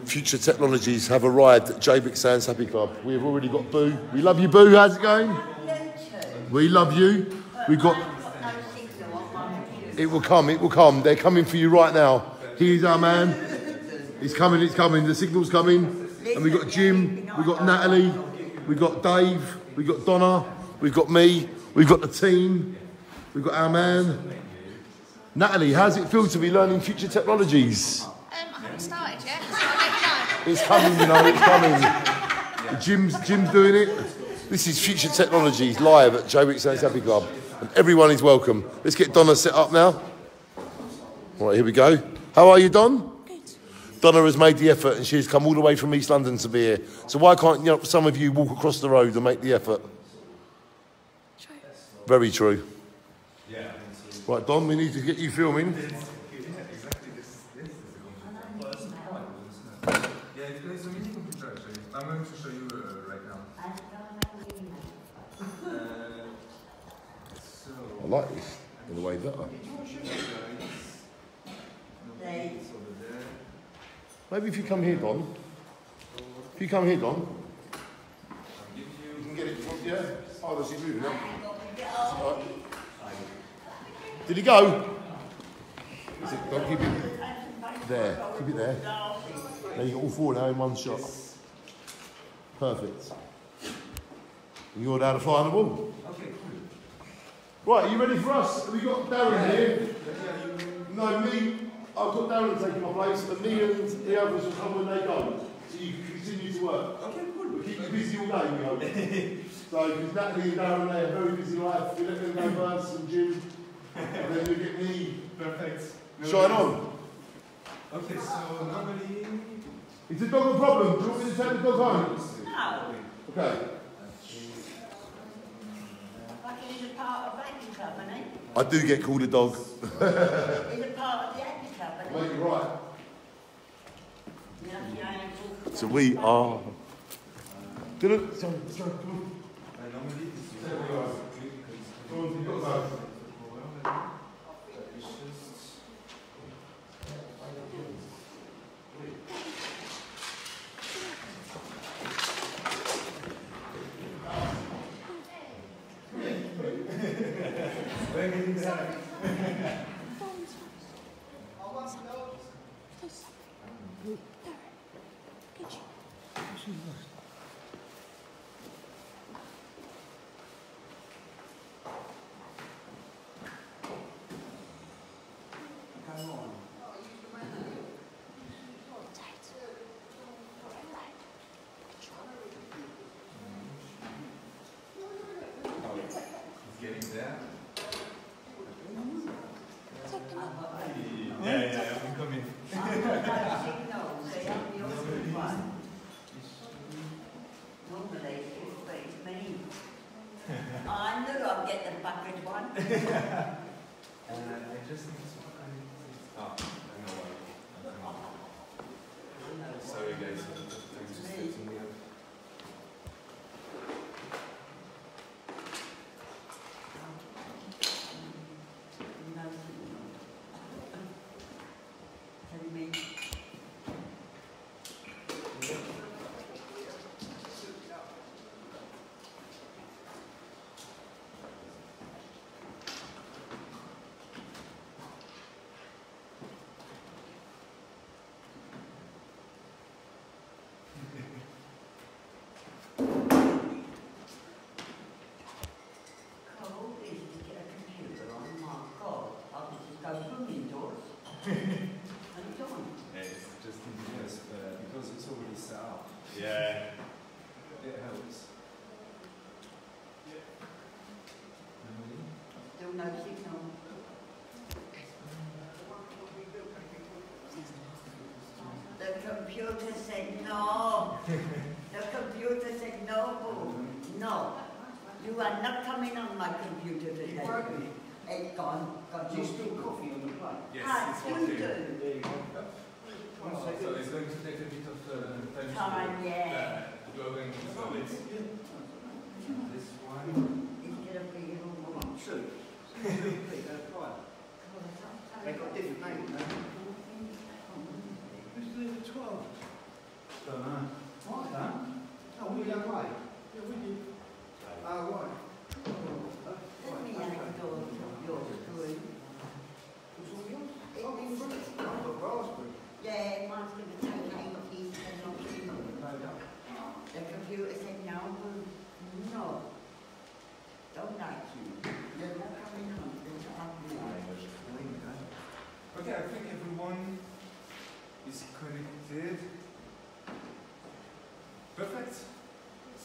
Future Technologies have arrived at JBIC Sands Happy Club. We have already got Boo. We love you, Boo. How's it going? We love you. We've got... It will come, it will come. They're coming for you right now. Here's our man. It's coming, it's coming. The signal's coming. And we've got Jim, we've got Natalie, we've got Dave, we've got Donna, we've got me, we've got the team, we've got our man. Natalie, how's it feel to be learning Future Technologies? I haven't started yet, so I'll let you know. It's coming, you know, it's coming. Jim's doing it. This is Future Technologies live at JBIC Sands Happy Club. And everyone is welcome. Let's get Donna set up now. All right, here we go. How are you, Don? Good. Donna has made the effort and she's come all the way from East London to be here. So why can't some of you walk across the road and make the effort? True. Very true. Yeah. Right, Don, we need to get you filming. Yeah, there's a mini computer actually. I'm going to show you right now. I like this in the way better. Maybe if you come here, Don. If you come here, Don. You can get it from, yeah? Oh, does he move now? Right. Did he go? Is it, don't keep it there. Keep it there. There you got all four now in one shot. Perfect. And you're down to fly on the ball. Okay, cool. Right, are you ready for us? Have we got Darren here? No, me. I've got Darren taking my place, and me and the others will come when they go. So you can continue to work. Okay, good. We'll keep you busy all day, we hope. So, because Natalie and Darren, they have a very busy life. We let them go first, and Jim. And then we get me. Perfect. Shine on. Okay, so normally... Is the dog a problem? Do you want me to take the dog home? No. Okay. Fucking is a part of Happy Club, isn't it? I do get called a dog. Is a part of the Happy Club, isn't Mate, it? you're right. Lucky I ain't talking. So we are... Sorry, come on. normally There we go. Come on, you've got to go. getting there. Yeah, I'm coming. I knew I'd get the bucket one. I just need to... Oh, I know why. Sorry guys, thanks for setting me up. Just because it's already set up. Yeah. It helps. Still no signal. The computer said no. The computer said no, Boo. No. You are not coming on my computer today. It's gone. Do you still coffee on the plate? Yes, I it's still working. do. There you go. So it's going to take a bit of Time, yeah. You're going to solve it. This one. Instead of being all Come on, two. They got different names, no? Let's do it for 12.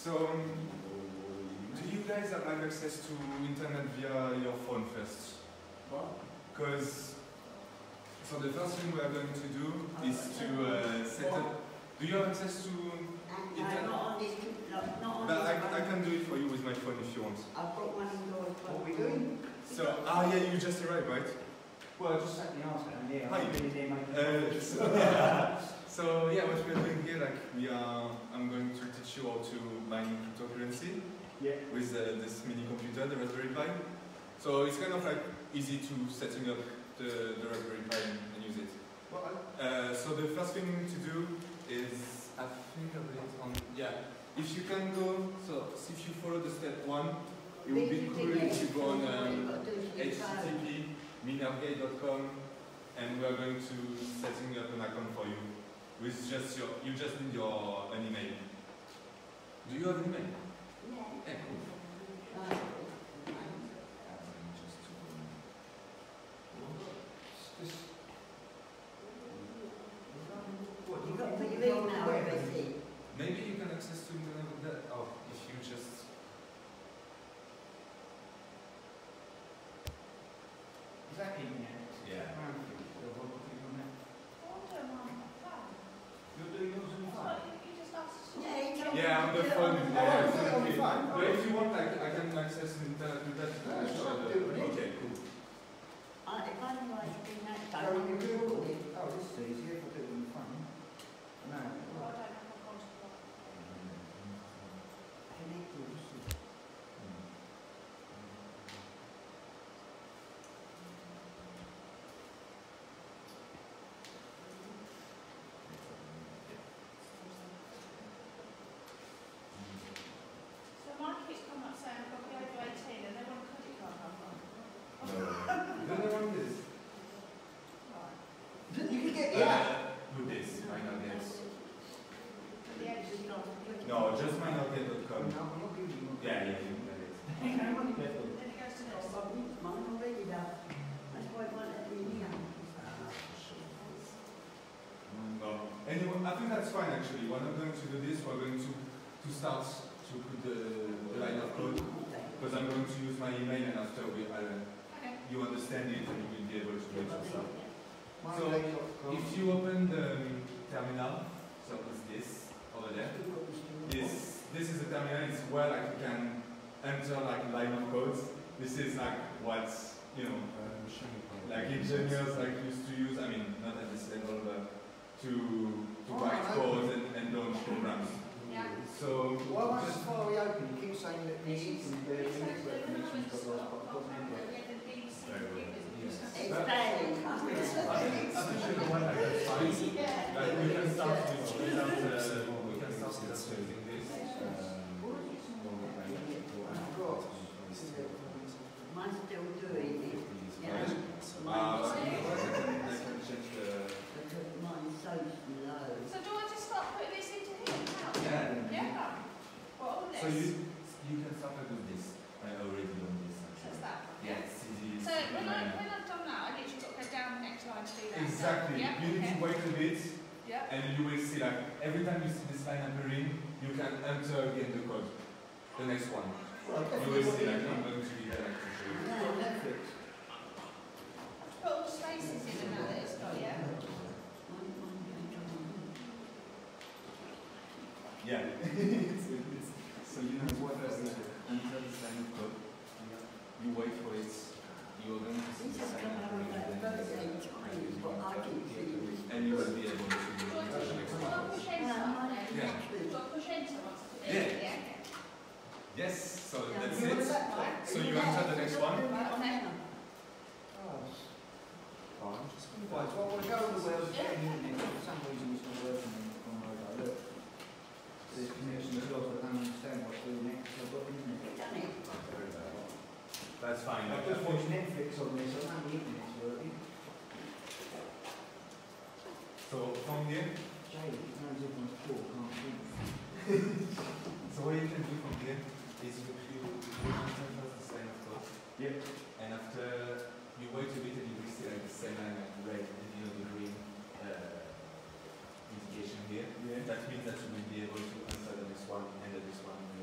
So, do you guys have like access to internet via your phone first? Because, so the first thing we are going to do is to set up. Do you have access to internet? Not on this, not on But this one. I can do it for you with my phone if you want. I've got one indoors. What are we doing? So, yeah, you just arrived, right? Well, I just sat the arse down here. Hi. I'm really there making So yeah, what we're doing here, like I'm going to teach you how to mine cryptocurrency with this mini computer, the Raspberry Pi. So it's kind of like easy to setting up the Raspberry Pi and use it. So the first thing to do is, I think of it on, if you can go, so if you follow the step 1, it would be cool if you go on http://minergate.com, and we are going to setting up an account for you with just you just need an email. Do you have an email? Yeah, cool. What, you got to put your email address in? Maybe you can access to that. Oh, if you just. Is that in there? Yeah. You're doing yours on the phone? Yeah, on the phone. Oh, I'll do it on the phone. But if you want, like, I can access the internet with that. Okay, cool. If I knew I could do that, So I when you would do do all it. this, oh, this is easier if I do it on the phone. No. Connected. So my kids come up saying I've got to be over 18 and they want a credit card number. Then I want this. You can get With this, minergate. For the age of No, just minergate.com. No, I'm not giving you Yeah, you can get it. How much better? Then it goes to next. Mine already done. That's why I want it in here. No. Anyway, I think that's fine actually. We're not going to do this, we're going to start to put the line of code. Because I'm going to use my email and after you understand it and you will be able to do it yourself. So, if you open the terminal, so it's this over there. This is a terminal, it's where like you can enter like line of codes. This is like what, you know, like engineers like used to use, I mean, not at this level, but to write code and launch programs. Yeah. So, Why won't just, Safari open? You keep saying that the network connection's got lost, but it doesn't work. It's failing. like we can start without using this. Mine's still doing it. Yeah. I can change the. Because mine's so slow. So do I just start putting this into here now? Yeah. Yeah. What on this? So you can start with this. I already done this. That's that one, Yeah, CD. So when I've done that, I literally got to go down the next line to do that. Exactly. So, yeah, You need to wait a bit, Yeah. and you will see like every time you see this line appearing, you can enter again the code. The next one. You will see like I'm going to be there like to show you. No, Netflix. Put all the spaces in and out that it's got, yeah? Yeah. So you know what first enter this line of code. You wait for it. You are going to see This this has line come out appearing like again. birthday times, but I can see it. And you will be able to do Do I the next do I one. push enter on there? Yeah. Do I push enter once I put it Yeah. in? Yeah. Yes, so that's Yeah. it. So you enter the next one. Right, so I want to go on the web and get in there. For some reason it's not working on mobile. Look. There's connection as well, so I don't understand what's doing next. I've got internet. Done it. That's fine. I've just watched Netflix on this, I know the internet's working. So from here, Jay, it knows everyone's poor, can't think. so what you can do from here is you enter first the sign of code. Yep. And after you wait a bit and you will see like the same line of red and you know the green indication here. Yeah. That means that you will be able to answer the next one and the next one and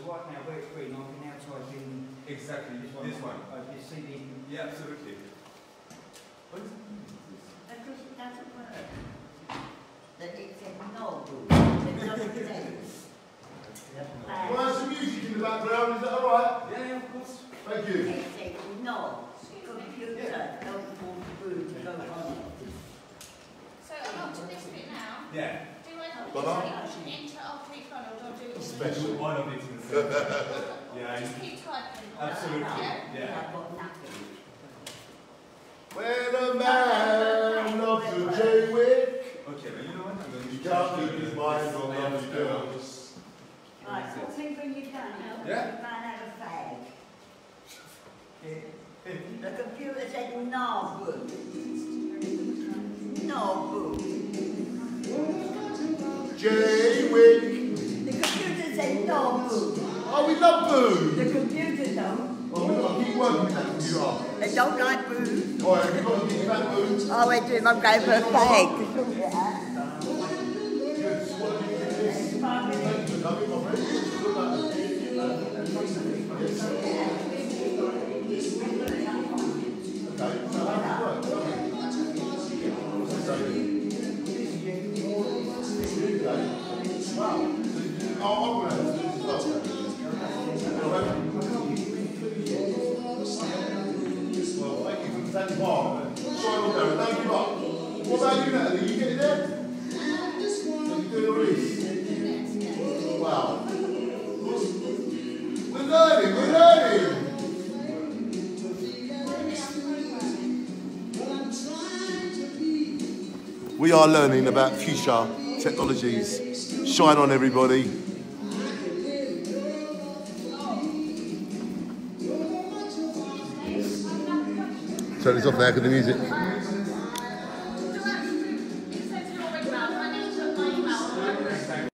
right now, where it's green, I can now type in Exactly, this this one. This CD. Yeah, absolutely. What is it? Because it doesn't work. That it said no, boo. It doesn't say. Well, there's some music in the background, is that alright? Yeah, of course. Thank you. It said no. Computer don't want boo to go on it. So I'm up to this bit now. Yeah. Do I Bye-bye. enter after each one or do I do it all? Special. All of it in the same. Yeah, Just keep typing. absolutely. Yeah. Yeah. I've got nothing. When a man loves a J-Wick, Okay, but you know what? I'm going to he can't keep his mind on those girls. Right, what thing when you done? Yeah. You ran out of fag. The computer said no, boo. No, boo. J-Wick. The computer said no, boo. Oh, we love Boo. The computer don't. Oh, we've got to keep working with that computer. They don't like boo. Alright, we've got to keep that Boo. Oh, I do. I'm going for a fag. Good, so what do you think this? Thank you for coming, my friend. Good luck. Okay, so how does it work? Tell me. Wow. Oh, I'm going to have to do this as well. Well, thank you for taking part. Sorry, I'm there. Thank you, Mark. What about you, Natalie? You getting there? Are you doing all this? Wow. We're learning, we're learning. We are learning about future technologies. Shine on, everybody. Turn this off there, because the music.